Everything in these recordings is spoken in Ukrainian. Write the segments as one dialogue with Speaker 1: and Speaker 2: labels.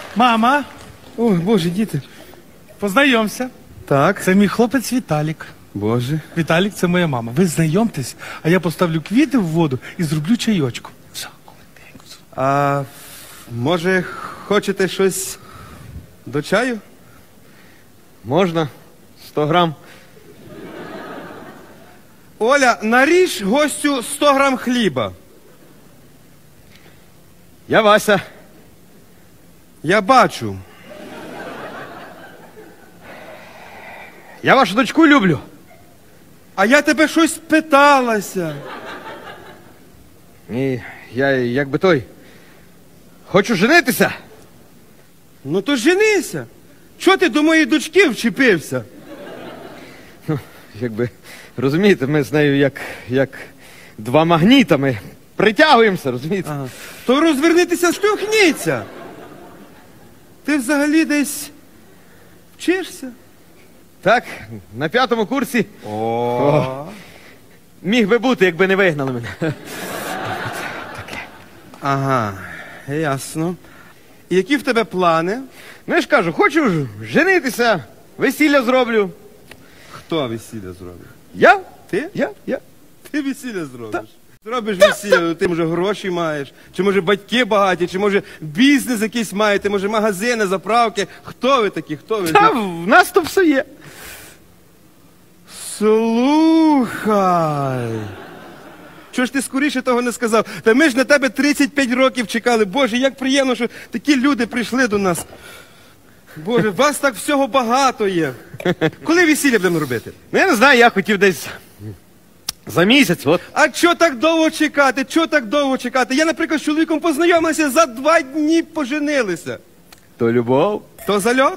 Speaker 1: Мама,
Speaker 2: Ой, Боже, діти.
Speaker 1: познайомся.
Speaker 2: Так.
Speaker 1: Це мій хлопець Віталік.
Speaker 2: Боже.
Speaker 1: Віталік, це моя мама. Ви знайомтесь, а я поставлю квіти в воду і зроблю чайочку. Все,
Speaker 2: А може, хочете щось до чаю?
Speaker 3: Можна? 100 грам.
Speaker 2: Оля, наріж гостю 100 грам хліба.
Speaker 3: Я Вася.
Speaker 2: Я бачу.
Speaker 3: Я вашу дочку люблю.
Speaker 2: А я тебе щось питалася.
Speaker 3: Ні, я якби той. Хочу женитися.
Speaker 2: Ну то женися. Чого ти до моєї дочки вчепився?
Speaker 3: Якби, розумієте, ми з нею як два магніта, ми притягуємося, розумієте?
Speaker 2: Ага. То розвернитися, штовхніться. Ти взагалі десь вчишся?
Speaker 3: Так, на 5-му курсі
Speaker 2: О.
Speaker 3: міг би бути, якби не вигнали мене.
Speaker 2: Ага, ясно. І які в тебе плани?
Speaker 3: Ну я ж кажу, хочу женитися, весілля зроблю.
Speaker 2: Хто весілля зробить?
Speaker 3: Я?
Speaker 2: Ти?
Speaker 3: Я.
Speaker 2: Ти весілля зробиш. Зробиш весілля, ти може гроші маєш, чи може батьки багаті, чи може бізнес якийсь маєте, може магазини, заправки. Хто ви такі? Хто ви?
Speaker 3: Та в нас то все є.
Speaker 2: Слухай. Чого ж ти скоріше того не сказав? Та ми ж на тебе 35 років чекали. Боже, як приємно, що такі люди прийшли до нас. Боже, вас так всього багато є. Коли весілля будемо робити?
Speaker 3: Ну я не знаю, я хотів десь за місяць, от.
Speaker 2: А чого так довго чекати? Чого так довго чекати? Я, наприклад, з чоловіком познайомився, за 2 дні поженилися.
Speaker 3: То любов.
Speaker 2: То зальот?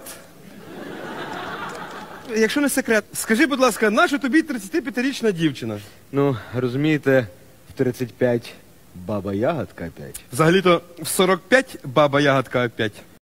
Speaker 2: Якщо не секрет, скажи, будь ласка, наша тобі 35-річна дівчина?
Speaker 3: Ну, розумієте, в 35 баба ягодка опять.
Speaker 2: Взагалі-то в 45 баба ягодка опять.